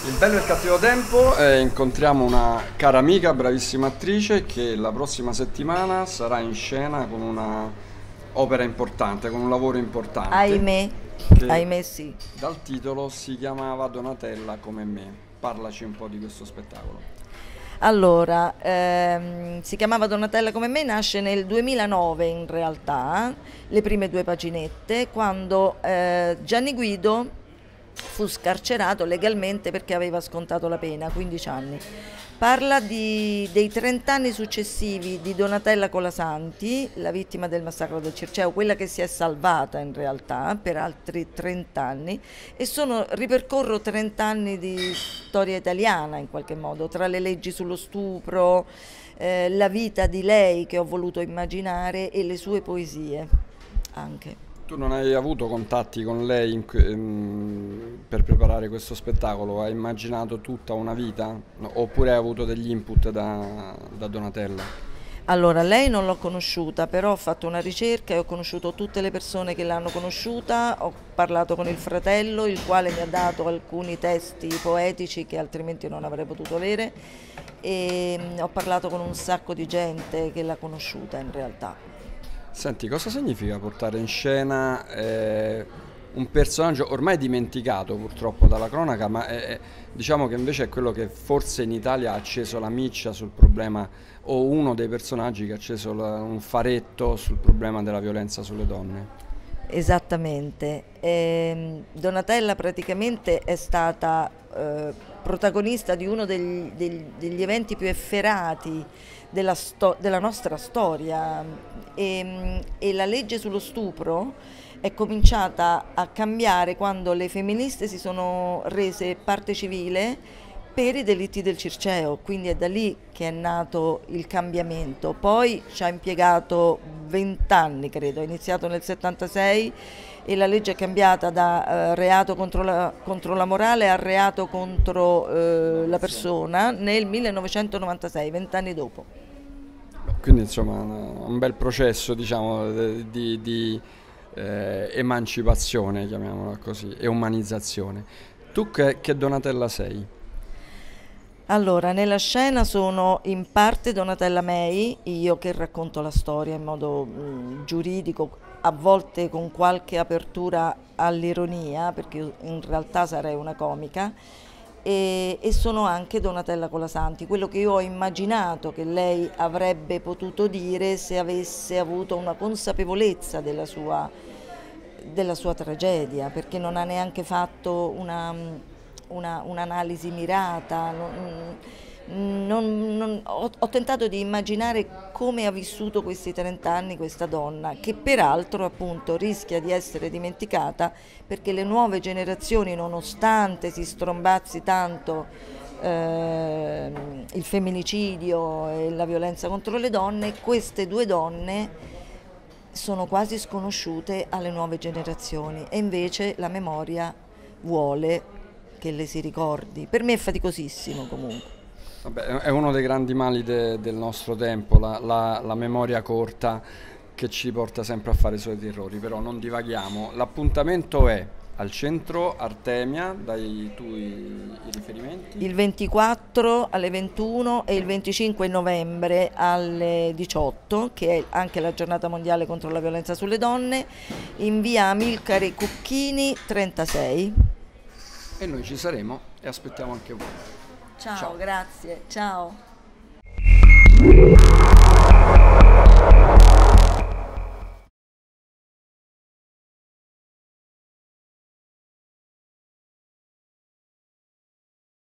Il bello e il cattivo tempo, incontriamo una cara amica, bravissima attrice che la prossima settimana sarà in scena con una opera importante, con un lavoro importante Ahimè, che ahimè sì. dal titolo si chiamava Donatella come me. Parlaci un po' di questo spettacolo. Allora, si chiamava Donatella come me, nasce nel 2009 in realtà, le prime due paginette, quando Gianni Guido fu scarcerato legalmente perché aveva scontato la pena, 15 anni. Parla dei 30 anni successivi di Donatella Colasanti, la vittima del massacro del Circeo, quella che si è salvata in realtà per altri 30 anni, e ripercorro 30 anni di storia italiana in qualche modo, tra le leggi sullo stupro, la vita di lei che ho voluto immaginare e le sue poesie anche. Tu non hai avuto contatti con lei per preparare questo spettacolo? Hai immaginato tutta una vita? Oppure hai avuto degli input da Donatella? Allora, lei non l'ho conosciuta, però ho fatto una ricerca e ho conosciuto tutte le persone che l'hanno conosciuta, ho parlato con il fratello, il quale mi ha dato alcuni testi poetici che altrimenti non avrei potuto avere, e ho parlato con un sacco di gente che l'ha conosciuta in realtà. Senti, cosa significa portare in scena un personaggio ormai dimenticato purtroppo dalla cronaca, ma diciamo che invece è quello che forse in Italia ha acceso la miccia sul problema, o uno dei personaggi che ha acceso un faretto sul problema della violenza sulle donne? Esattamente. Donatella praticamente è stata protagonista di uno degli eventi più efferati della nostra storia, e la legge sullo stupro è cominciata a cambiare quando le femministe si sono rese parte civile per i delitti del Circeo, quindi è da lì che è nato il cambiamento. Poi ci ha impiegato 20 anni, credo, è iniziato nel 76 e la legge è cambiata da reato contro la morale a reato contro la persona nel 1996, 20 anni dopo. Quindi insomma un bel processo, diciamo, di emancipazione, chiamiamola così, e umanizzazione. Tu che Donatella sei? Allora, nella scena sono in parte Donatella May, io che racconto la storia in modo giuridico, a volte con qualche apertura all'ironia, perché io in realtà sarei una comica, e sono anche Donatella Colasanti, quello che io ho immaginato che lei avrebbe potuto dire se avesse avuto una consapevolezza della sua tragedia, perché non ha neanche fatto un'analisi mirata. Ho tentato di immaginare come ha vissuto questi 30 anni questa donna, che peraltro appunto rischia di essere dimenticata perché le nuove generazioni, nonostante si strombazzi tanto il femminicidio e la violenza contro le donne, queste due donne sono quasi sconosciute alle nuove generazioni, e invece la memoria vuole che le si ricordi. Per me è faticosissimo comunque. Vabbè, è uno dei grandi mali del nostro tempo, la memoria corta che ci porta sempre a fare i soliti errori, però non divaghiamo. L'appuntamento è al centro Artemia, dai i riferimenti? Il 24 alle 21 e il 25 novembre alle 18, che è anche la giornata mondiale contro la violenza sulle donne, in via Amilcare Cucchini 36. E noi ci saremo e aspettiamo anche voi. Ciao, Ciao. grazie, ciao.